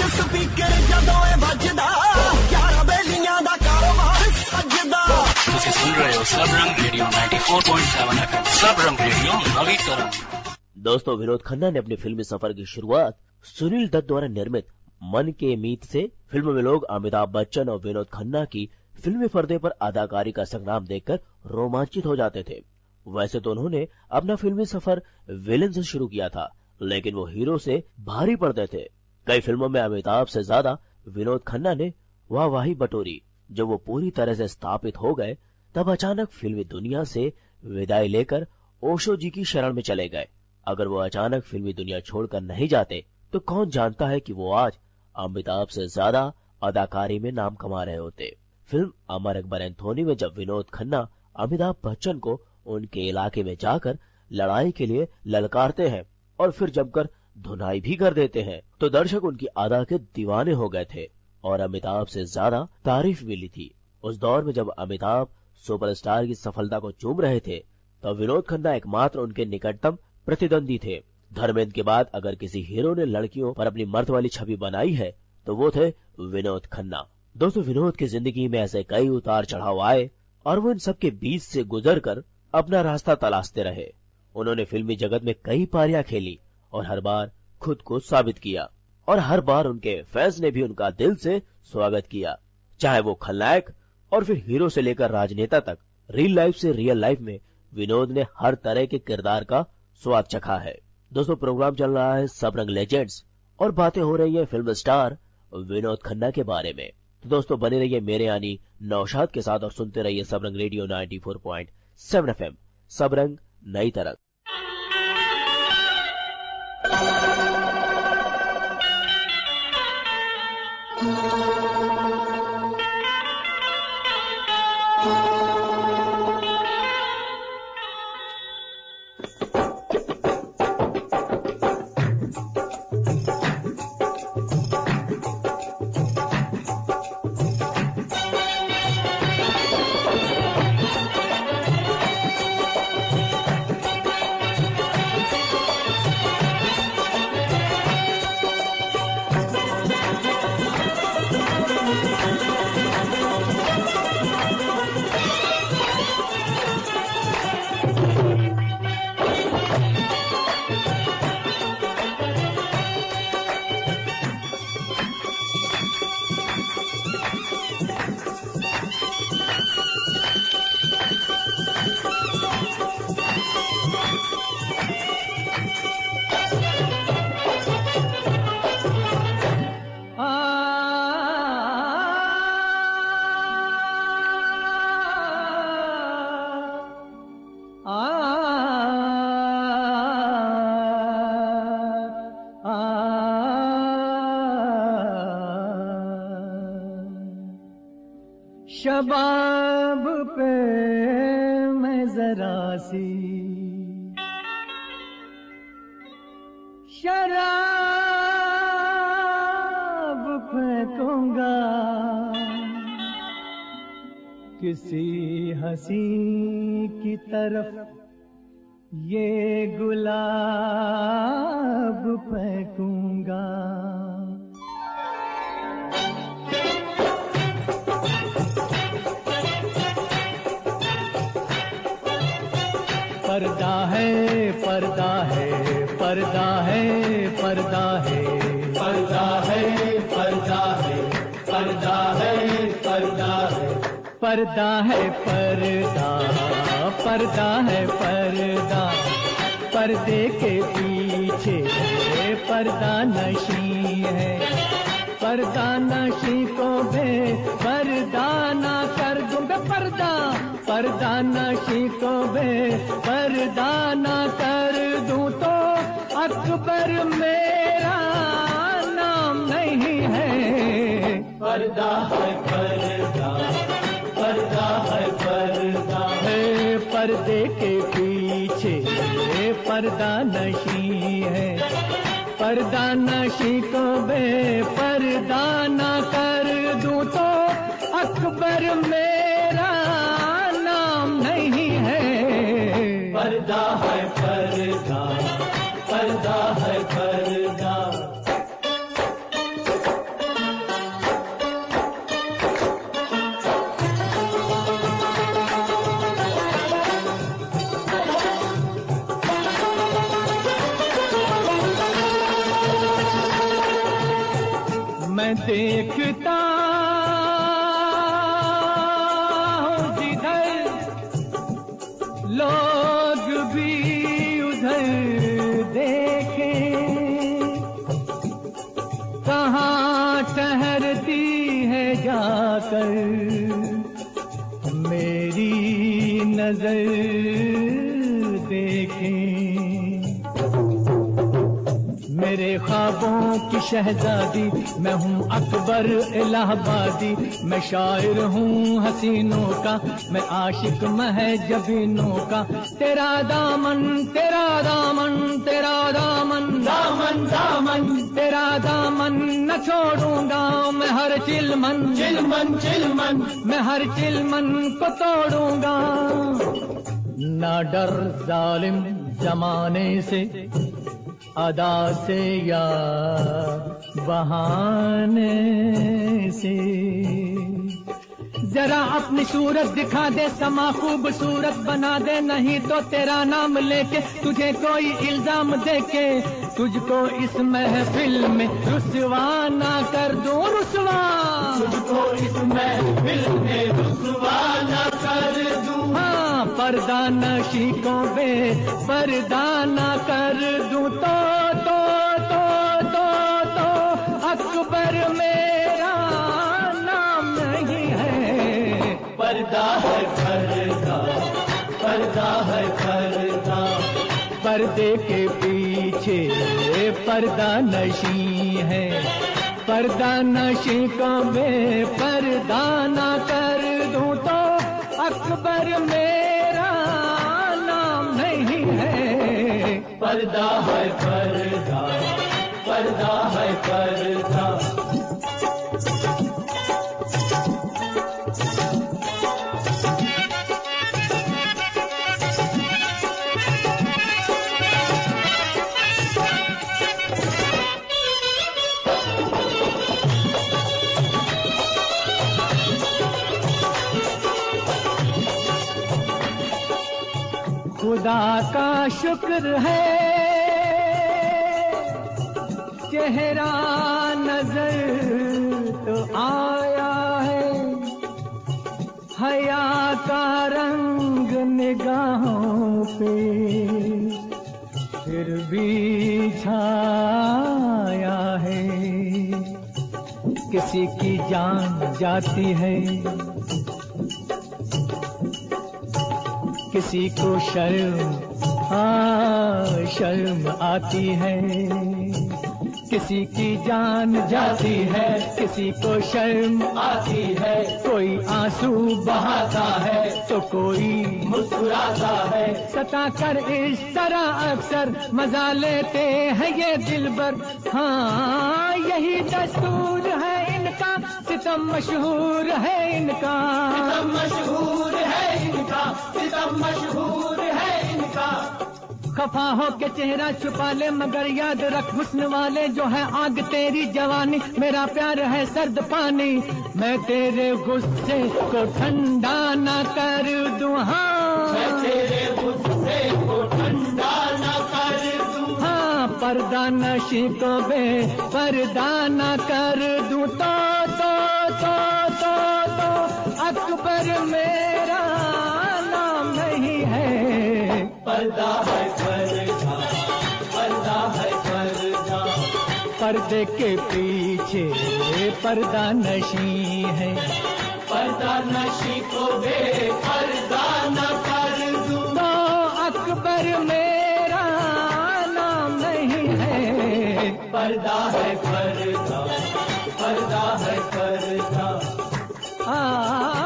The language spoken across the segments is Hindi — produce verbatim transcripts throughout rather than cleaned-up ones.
स्पीकर जदों बजदा ग्यारह बेलियां दा कारोबार सजदा। ਤੁਸੀਂ सुन रहे हो Sab Rang radio ninety four point seven F M. Sab Rang radio नवी तरह। दोस्तों, विनोद खन्ना ने अपने फिल्मी सफर की शुरुआत सुनील दत्त द्वारा निर्मित मन के मीत से। फिल्म में लोग अमिताभ बच्चन और विनोद खन्ना की फिल्मी पर्दे पर अदाकारी का संग्राम देखकर रोमांचित हो जाते थे। वैसे तो उन्होंने अपना फिल्मी सफर विलेन से शुरू किया था, लेकिन वो हीरो से भारी पड़ते थे। कई फिल्मों में अमिताभ से ज्यादा विनोद खन्ना ने वाहवाही बटोरी। जब वो पूरी तरह से स्थापित हो गए, तब अचानक फिल्मी दुनिया से विदाई लेकर ओशो जी की शरण में चले गए। अगर वो अचानक फिल्मी दुनिया छोड़कर नहीं जाते, तो कौन जानता है कि वो आज अमिताभ से ज्यादा अदाकारी में नाम कमा रहे होते। फिल्म अमर अकबर एंथोनी में जब विनोद खन्ना अमिताभ बच्चन को उनके इलाके में जाकर लड़ाई के लिए ललकारते हैं और फिर जमकर धुनाई भी कर देते हैं, तो दर्शक उनकी अदा के दीवाने हो गए थे और अमिताभ से ज्यादा तारीफ मिली थी। उस दौर में जब अमिताभ सुपरस्टार की सफलता को चूम रहे थे, तब विनोद खन्ना एकमात्र उनके निकटतम प्रतिद्वंदी थे। धर्मेंद्र के बाद अगर किसी हीरो ने लड़कियों पर अपनी मर्द वाली छवि बनाई है, तो वो थे विनोद खन्ना। दोस्तों, विनोद की जिंदगी में ऐसे कई उतार चढ़ाव आए और वो इन सब के बीच से गुजर कर अपना रास्ता तलाशते रहे। उन्होंने फिल्मी जगत में कई पारियां खेली और हर बार खुद को साबित किया, और हर बार उनके फैंस ने भी उनका दिल से स्वागत किया। चाहे वो खलनायक और फिर हीरो से लेकर राजनेता तक, रियल लाइफ से रियल लाइफ में विनोद ने हर तरह के किरदार का स्वाद चखा है। दोस्तों, प्रोग्राम चल रहा है सब रंग लेजेंड्स और बातें हो रही है फिल्म स्टार विनोद खन्ना के बारे में। तो दोस्तों, बने रहिए मेरे यानी नौशाद के साथ और सुनते रहिए Sab Rang radio ninety four point seven F M. Sab Rang नई तरंग। शबाब पे मैं जरा सी शराब फेंकूंगा, किसी हंसी की तरफ ये गुलाब फेंकूंगा। पर्दा है पर्दा है पर्दा है पर्दा है पर्दा है पर्दा है पर्दा है पर्दा है पर्दा है पर्दा पर्दा है पर्दा, पर्दे के पीछे पर्दा नशी है। पर्दा नशी को बे पर्दा ना कर दूंगा, पर्दा पर्दा नशी को बे पर्दा ना कर दूं तो अकबर मेरा नाम नहीं है। पर्दा है पर्दा पर्दा है पर्दा है, पर्दे के पीछे पर्दा नशी है। पर्दा नशी को बे पर्दा ना कर दूं तो अकबर मेरा नाम नहीं है। पर्दा है पर्दा पर्दा है पर्दा। मैं देखता हूँ जिधर लोग भी उधर देखें, कहाँ ठहरती है जाकर मेरी नजर देखें। मेरे ख्वाबों की शहजादी मैं हूँ अकबर इलाहाबादी, मैं शायर हूँ हसीनों का, मैं आशिक महजबीनों का। तेरा दामन तेरा दामन तेरा दामन दामन दामन तेरा दामन न छोड़ूंगा मैं, हर चिलमन चिलमन चिलमन मैं हर चिलमन को तोड़ूंगा। ना डर जालिम जमाने से, अदा से या बहाने से, जरा अपनी सूरत दिखा दे, समा खूबसूरत बना दे, नहीं तो तेरा नाम लेके तुझे कोई इल्जाम देके तुझको इस महफिल में रुसवा ना कर दूं, रुसवा तुझको इस महफिल में रुसवा ना कर दूं। हाँ, पर्दा नशी को बे पर्दा ना कर दूं तो तो तो तो तो अकबर मेरा नाम नहीं है। पर्दा है पर्दा पर्दा है पर्दा, पर्दे के पीछे पर्दा नशी है। पर्दा नशी को बे पर्दा ना कर दूं तो अकबर मेरा नाम नहीं है। पर्दा है पर्दा पर्दा है पर्दा। खुदा का शुक्र है चेहरा नजर तो आया है, हया का रंग निगाहों पे फिर भी छाया है। किसी की जान जाती है, किसी को शर्म हाँ शर्म आती है। किसी की जान जाती है, किसी को शर्म आती है। कोई आंसू बहाता है तो कोई मुस्कुराता है। सता कर इस तरह अक्सर मजा लेते हैं ये दिलबर, हाँ यही दस्तूर है इनका, सितम मशहूर है इनका, सितम मशहूर है इनका, सितम मशहूर है इनका। खफा हो के चेहरा छुपा ले मगर याद रख हुस्न वाले जो है आग तेरी जवानी। मेरा प्यार है सर्द पानी, मैं तेरे गुस्से को ठंडा ना कर दूं, हाँ मैं तेरे गुस्से को ठंडा ना कर दूं। हाँ, पर्दा नशी को बे पर्दा ना कर दूं तो तो तो तो तो अकबर मेरा नाम नहीं है। पर्दा है पर्दा पर्दा है पर्दा, पर्दे के पीछे पर्दा नशी है। पर्दा नशी को बे पर्दा न कर दूं तो अकबर मेरा नाम नहीं है। पर्दा है पर्दा पर्दा है पर्दा। आ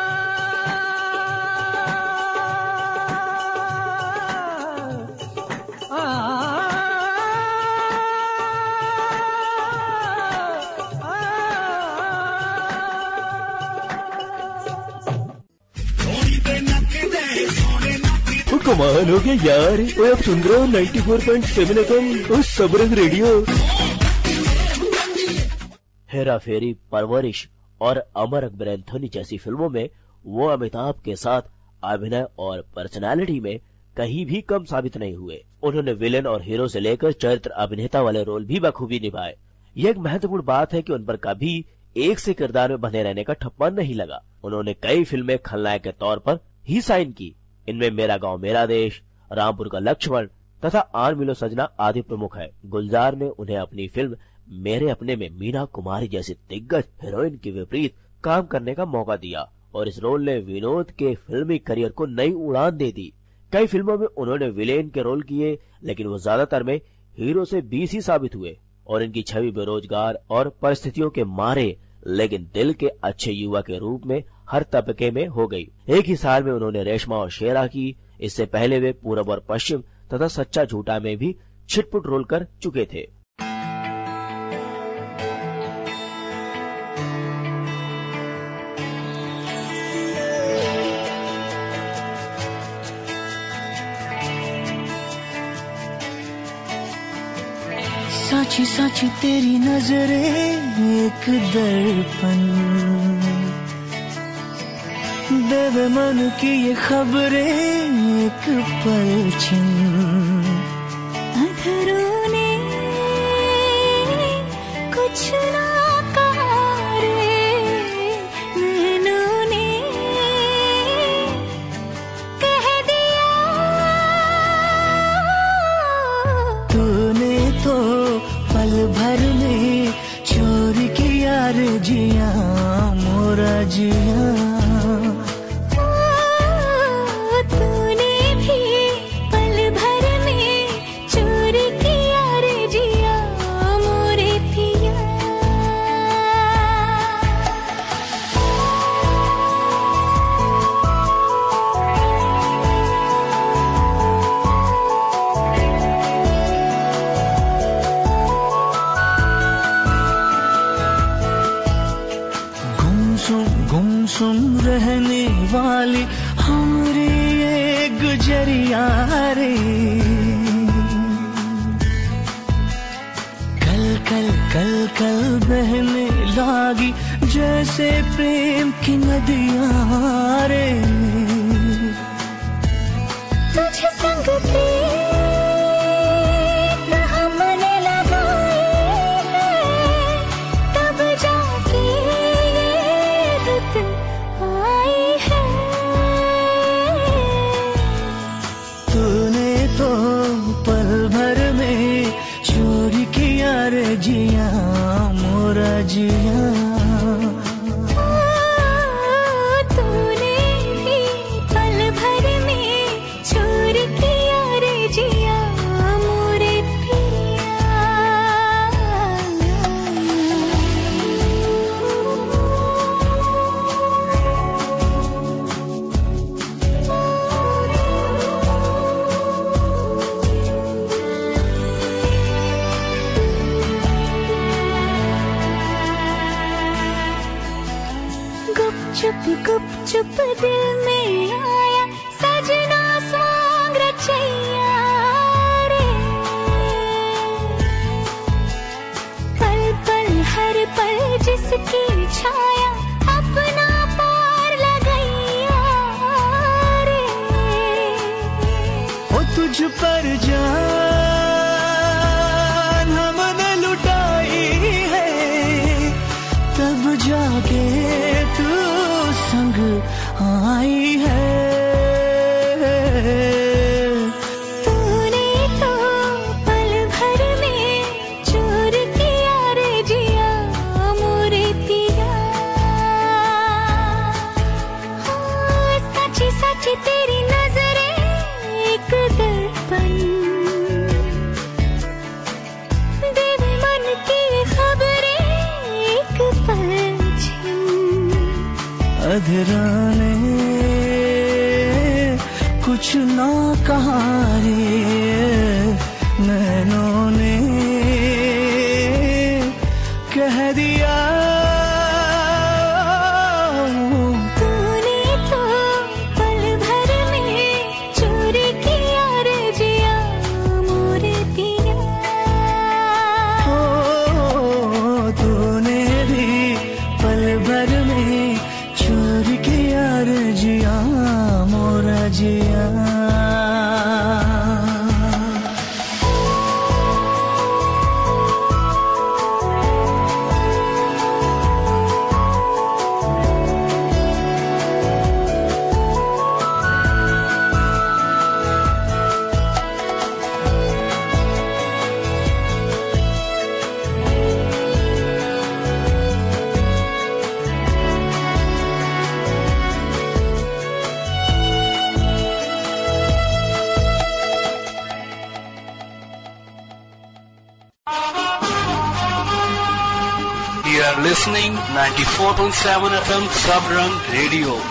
कमाल हो गया यार। वो आप सुन रहे हो ninety four point seven F M Sabrang radio. Hera Pheri, Parvarish और अमर अकबर एंथोनी जैसी फिल्मों में वो अमिताभ के साथ अभिनय और पर्सनालिटी में कहीं भी कम साबित नहीं हुए। उन्होंने विलेन और हीरो से लेकर चरित्र अभिनेता वाले रोल भी बखूबी निभाए। यह एक महत्वपूर्ण बात है कि उन पर कभी एक से किरदार में बने रहने का ठप्पा नहीं लगा। उन्होंने कई फिल्में खलनायक के तौर पर ही साइन की। इनमें मेरा गांव मेरा देश, रामपुर का लक्ष्मण तथा आन मिलो सजना आदि प्रमुख है। गुलजार ने उन्हें अपनी फिल्म मेरे अपने में मीना कुमारी जैसी दिग्गज हीरोइन के विपरीत काम करने का मौका दिया और इस रोल ने विनोद के फिल्मी करियर को नई उड़ान दे दी। कई फिल्मों में उन्होंने विलेन के रोल किए, लेकिन वो ज्यादातर में हीरो से बीस ही साबित हुए और इनकी छवि बेरोजगार और परिस्थितियों के मारे लेकिन दिल के अच्छे युवा के रूप में हर तबके में हो गई। एक ही साल में उन्होंने रेशमा और शेरा की। इससे पहले वे पूरब और पश्चिम तथा सच्चा झूठा में भी छिटपुट रोल कर चुके थे। साची साची तेरी नजरें एक दर्पण, देवे मन की ये खबरें एक पलछिन। अधरों ने कुछ ना कहा रे, नैनों ने कह दिया। तूने तो पल भर में चोरी किया रे जिया मोरा जिया। गुमसुम रहने वाली हमारी ये गुजरिया रे, कल कल कल कल बहने लागी जैसे प्रेम की नदियां रे। तुझे संग प्रीत हमने लगाए हैं, तब जाके ये रुत आई है। तूने तो पल भर में चोरी किया रे जिया मोरा जिया। गुपचुप गुपचुप दिल में आया सजना स्वांग रचैया रे, पल पल हर पल जिसकी छाया अपना पार लगैया रे। ओ तुझ पर जान हमने लुटाई है, तब जाके तू संग आई है। तूने तो पल भर में चोर किया रे जिया मोरे पिया। हाँ, सच्ची सच्ची तेरी नजरें एक दर्पण, देवे मन की खबरें एक पलछिन। अधराने कुछ ना कहा रे, नैनों ने कह दिया। तूने तो पल भर में चोरी किया रे जिया मोरे पिया। ओ तूने भी पल भर में चोरी किया रे जिया मोरा जिया। You are listening ninety-four point seven F M Sabrang Radio.